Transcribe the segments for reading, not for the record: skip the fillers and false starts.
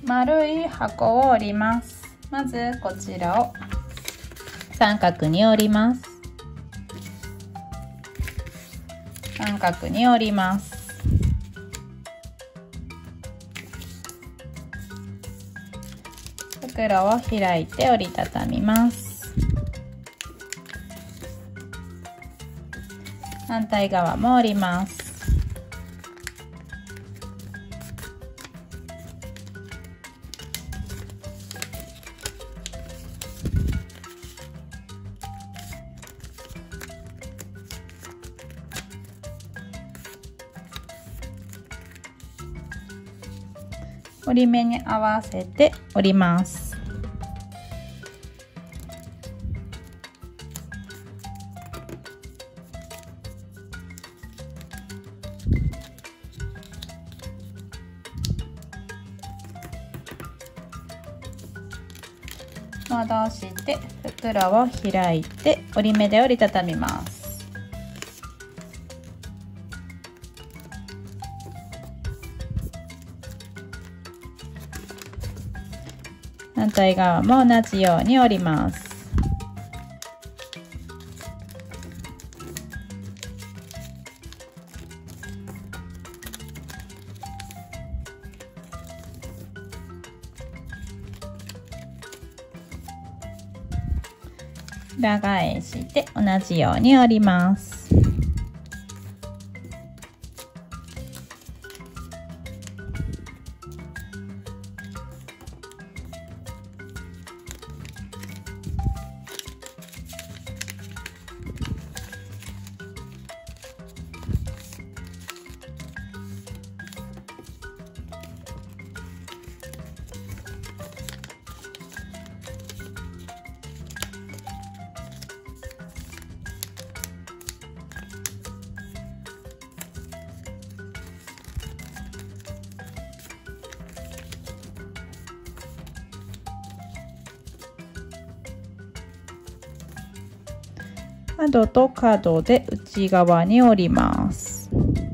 丸い箱を折ります。まずこちらを三角に折ります。三角に折ります。袋を開いて折りたたみます。反対側も折ります。折り目に合わせて折ります。戻して袋を開いて折り目で折りたたみます。反対側も同じように折ります。裏返して同じように折ります。角と角で内側に折ります。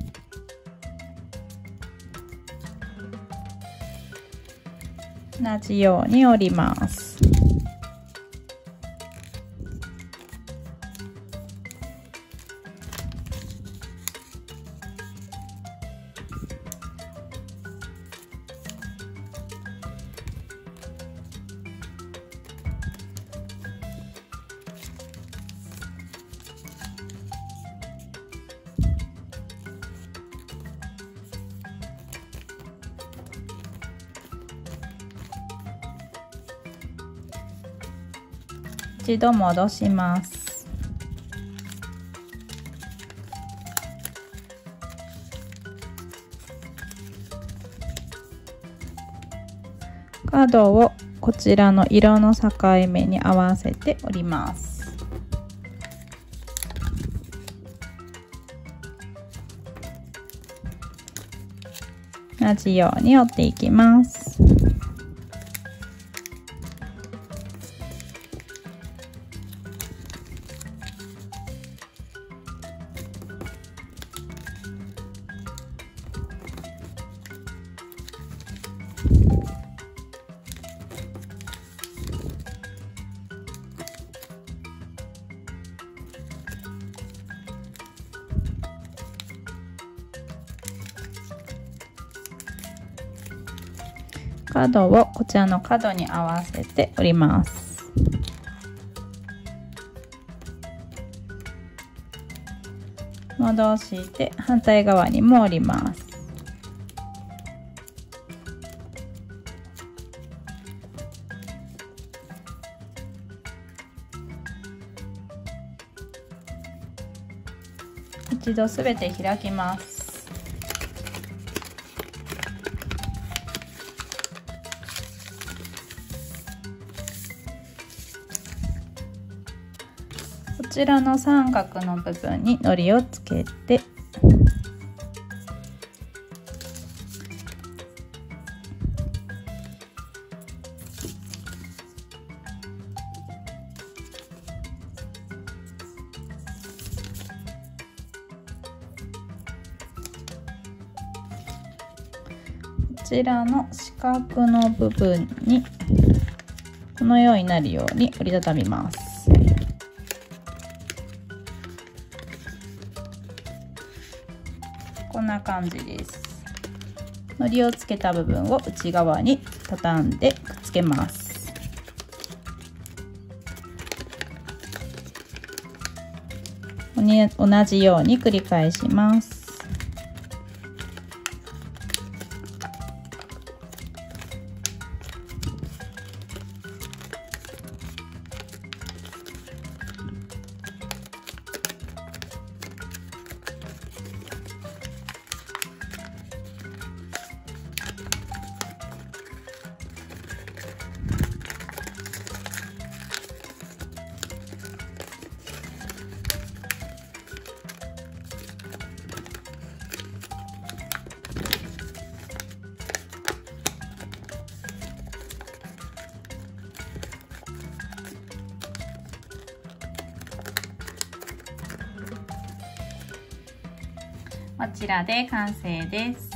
同じように折ります。一度戻します。角をこちらの色の境目に合わせて折ります。同じように折っていきます。角をこちらの角に合わせて折ります。戻して反対側にも折ります。一度すべて開きます。こちらの三角の部分に糊をつけてこちらの四角の部分にこのようになるように折りたたみます。こんな感じです。糊をつけた部分を内側に畳んでくっつけます。同じように繰り返します。こちらで完成です。